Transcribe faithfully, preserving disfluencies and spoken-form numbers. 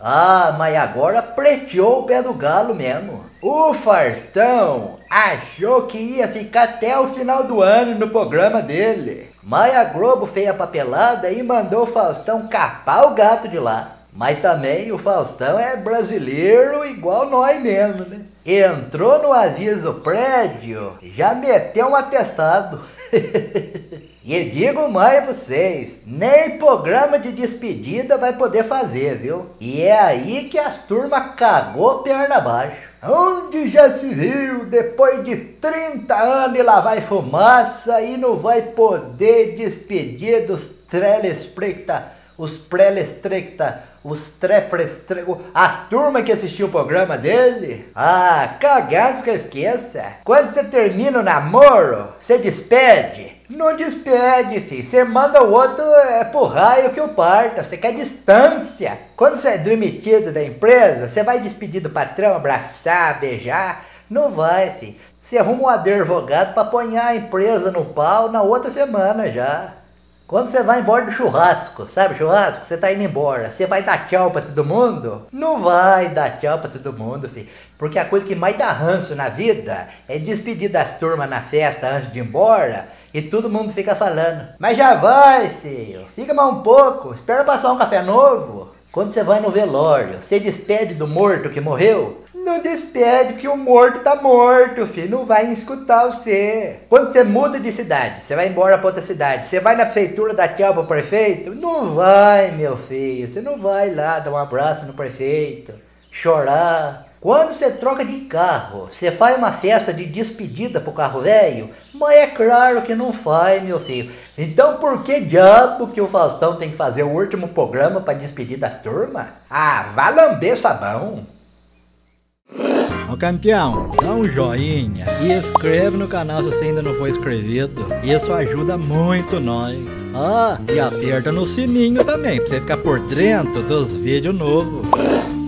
Ah, mas agora preteou o pé do galo mesmo. O Faustão achou que ia ficar até o final do ano no programa dele. Mas a Globo fez a papelada e mandou o Faustão capar o gato de lá. Mas também o Faustão é brasileiro igual nós mesmo, né? Entrou no aviso prévio, já meteu um atestado. E digo mais pra vocês, nem programa de despedida vai poder fazer, viu? E é aí que as turmas cagou perna abaixo. Onde já se viu, depois de trinta anos e lá vai fumaça e não vai poder despedir dos telespecta, os prelespecta, os trefrestre, as turmas que assistiu o programa dele. Ah, cagados que eu esqueça. Quando você termina o namoro, você despede? Não despede, filho. Você manda o outro é pro raio que o parta. Você quer distância. Quando você é demitido da empresa, você vai despedir do patrão, abraçar, beijar? Não vai, filho. Você arruma um advogado pra apanhar a empresa no pau na outra semana já. Quando você vai embora do churrasco, sabe churrasco? Você tá indo embora, você vai dar tchau pra todo mundo? Não vai dar tchau pra todo mundo, filho. Porque a coisa que mais dá ranço na vida é despedir das turmas na festa antes de ir embora e todo mundo fica falando: mas já vai, filho, fica mais um pouco, espera passar um café novo. Quando você vai no velório, você despede do morto que morreu? Não despede, porque o morto tá morto, filho. Não vai escutar você. Quando você muda de cidade, você vai embora pra outra cidade, você vai na prefeitura dar tchau pro prefeito? Não vai, meu filho. Você não vai lá dar um abraço no prefeito, chorar. Quando você troca de carro, você faz uma festa de despedida pro carro velho? Mas é claro que não faz, meu filho. Então por que diabo que o Faustão tem que fazer o último programa pra despedir das turmas? Ah, vá lamber sabão. Ô campeão, dá um joinha e inscreve no canal se você ainda não for inscrito. Isso ajuda muito nós. Ah, e aperta no sininho também pra você ficar por dentro dos vídeos novos.